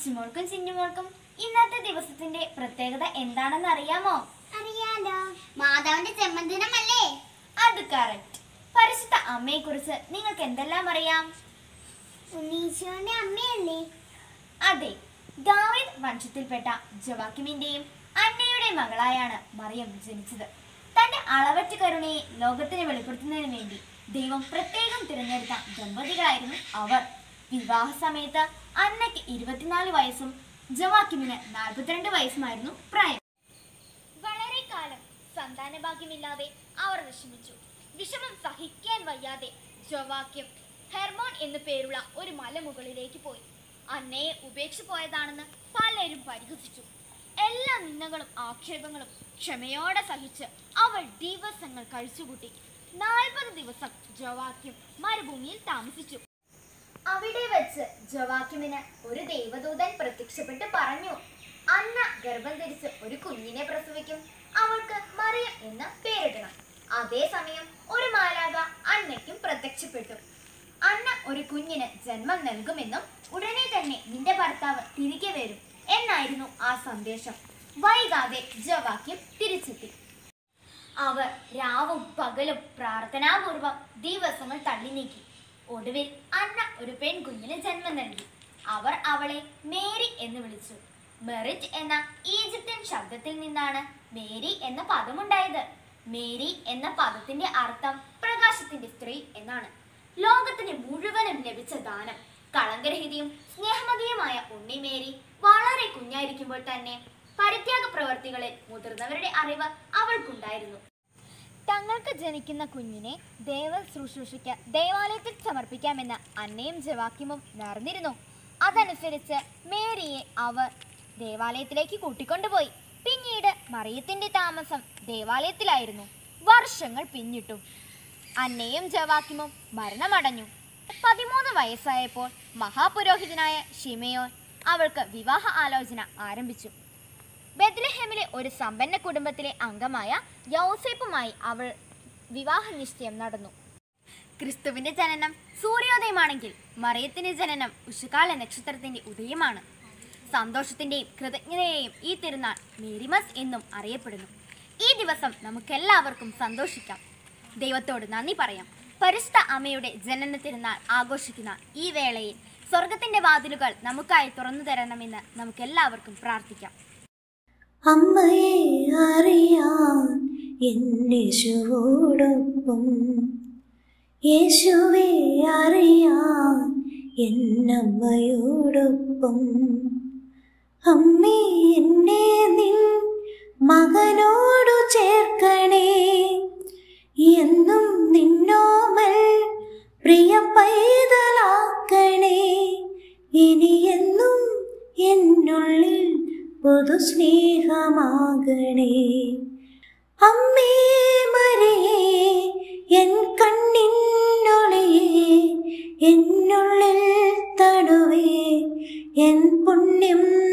അച്ചുമോൾക്കും ചിന്നുമോൾക്കും ഇന്നത്തെ ദിവസത്തിന്റെ പ്രത്യേകത എന്താണെന്ന് അറിയാമോ? അറിയാലോ, മാതാവിന്റെ ജന്മദിനമല്ലേ? അത് കറക്റ്റ്. പരിശുദ്ധ അമ്മയെ കുറിച്ച് നിങ്ങൾക്ക് എന്തെല്ലാം അറിയാം? ഉണ്ണീശോയുടെ അമ്മയല്ലേ? അതെ, ദാവീദ് വംശത്തിൽപ്പെട്ട ജോവാക്കിമിന്റെയും അന്നയുടെയും മകളായാണ് മറിയം ജനിച്ചത്. തന്റെ അളവറ്റ കരുണയെ ലോകത്തിന് വെളിപ്പെടുത്തുന്നതിന് വേണ്ടി ദൈവം പ്രത്യേകം തിരഞ്ഞെടുത്ത ദമ്പതികളായിരുന്നു അവർ. വിവാഹ സമയത്ത് അന്നയ്ക്ക് 24 വയസ്സും ജോവാക്കിമിന് 42 വയസ്സുമായിരുന്നു പ്രായം. വളരെ കാലം സന്താനഭാഗ്യമില്ലാതെ അവർ വിഷമിച്ചു. വിഷമം സഹിക്കാൻ വയ്യാതെ ജോവാക്യം ഹെർമോൻ എന്നു പേരുള്ള ഒരു മലമുകളിലേക്ക് പോയി. അന്നയെ ഉപേക്ഷിച്ചു പോയതാണെന്ന് പലരും പരിഹസിച്ചു. എല്ലാ നിന്ദകളും ആക്ഷേപങ്ങളും ക്ഷമയോടെ സഹിച്ച് അവൾ ദിവസങ്ങൾ കഴിച്ചുകൂട്ടി. 40 ദിവസം ജോവാക്യം മരുഭൂമിയിൽ താമസിച്ചു. അവിടെ വെച്ച് ജോവാക്യമിന് ഒരു ദൈവദൂതൻ പ്രത്യക്ഷപ്പെട്ട് പറഞ്ഞു, അന്ന ഗർഭം ധരിച്ച് ഒരു കുഞ്ഞിനെ പ്രസവിക്കും, അവൾക്ക് മറിയം എന്ന് പേരിടണം. അതേസമയം ഒരു മാലാഖ അന്നയ്ക്കും പ്രത്യക്ഷപ്പെട്ടു. അന്ന ഒരു കുഞ്ഞിന് ജന്മം നൽകുമെന്നും ഉടനെ തന്നെ നിന്റെ ഭർത്താവ് തിരികെ വരും എന്നായിരുന്നു ആ സന്ദേശം. വൈകാതെ ജോവാക്യം തിരിച്ചെത്തി. അവർ രാവും പകലും പ്രാർത്ഥനാപൂർവം ദിവസങ്ങൾ തള്ളി നീക്കി. ഒടുവിൽ അന്ന ഒരു പെൺകുഞ്ഞിന് ജന്മം നൽകി. അവർ അവളെ മേരി എന്ന് വിളിച്ചു. മെറിറ്റ് എന്ന ഈജിപ്ഷ്യൻ ശബ്ദത്തിൽ നിന്നാണ് മേരി എന്ന പദമുണ്ടായത്. മേരി എന്ന പദത്തിന്റെ അർത്ഥം പ്രകാശത്തിന്റെ സ്ത്രീ എന്നാണ്. ലോകത്തിന് മുഴുവനും ലഭിച്ച ദാനം. കളങ്കരഹിതയും സ്നേഹമതിയുമായ ഉണ്ണി മേരി വളരെ കുഞ്ഞായിരിക്കുമ്പോൾ തന്നെ പരിത്യാഗ പ്രവർത്തികളിൽ മുതിർന്നവരുടെ അറിവ് അവൾക്കുണ്ടായിരുന്നു. തങ്ങൾക്ക് ജനിക്കുന്ന കുഞ്ഞിനെ ശുശ്രൂഷയ്ക്ക് ദേവാലയത്തിൽ സമർപ്പിക്കാമെന്ന് അന്നയും ജോവാക്യമും നേർന്നിരുന്നു. അതനുസരിച്ച് മേരിയെ അവർ ദേവാലയത്തിലേക്ക് കൂട്ടിക്കൊണ്ടുപോയി. പിന്നീട് മറിയത്തിന്റെ താമസം ദേവാലയത്തിലായിരുന്നു. വർഷങ്ങൾ പിന്നിട്ടു. അന്നയും ജോവാക്യമും മരണമടഞ്ഞു. 13 വയസ്സായപ്പോൾ മഹാപുരോഹിതനായ ശിമയോൻ അവൾക്ക് വിവാഹ ആലോചന ആരംഭിച്ചു. ബെത്ലഹേമിലെ ഒരു സമ്പന്ന കുടുംബത്തിലെ അംഗമായ യൗസേപ്പുമായി അവൾ വിവാഹ നിശ്ചയം നടന്നു. ക്രിസ്തുവിന്റെ ജനനം സൂര്യോദയമാണെങ്കിൽ മറിയത്തിന്റെ ജനനം ഉഷകാല നക്ഷത്രത്തിന്റെ ഉദയമാണ്. സന്തോഷത്തിന്റെയും കൃതജ്ഞതയെയും ഈ തിരുനാൾ മേരിമസ് എന്നും അറിയപ്പെടുന്നു. ഈ ദിവസം നമുക്കെല്ലാവർക്കും സന്തോഷിക്കാം, ദൈവത്തോട് നന്ദി പറയാം. പരിശുദ്ധ അമ്മയുടെ ജനന തിരുനാൾ ആഘോഷിക്കുന്ന ഈ വേളയിൽ സ്വർഗത്തിന്റെ വാതിലുകൾ നമുക്കായി തുറന്നു തരണമെന്ന് നമുക്കെല്ലാവർക്കും പ്രാർത്ഥിക്കാം. അമ്മയെ അറിയാൻ എന്നേശുവോടൊപ്പം, യേശുവെ അറിയാൻ എന്നമ്മയോടൊപ്പം. അമ്മേ, എന്നെ നിൻ മകനോടു ചേർക്കണേ, എന്നും നിന്നോമൽ പ്രിയ പൈതലാക്കണേ. ഇനിയെന്നും എന്നുള്ളിൽ പൊതു സ്നേഹമാകണേ. അമ്മേ മരിയേ, എൻ കണ്ണിനൊളിയേ, എന്നുള്ളിൽ തടുവേ, എൻ പുണ്യം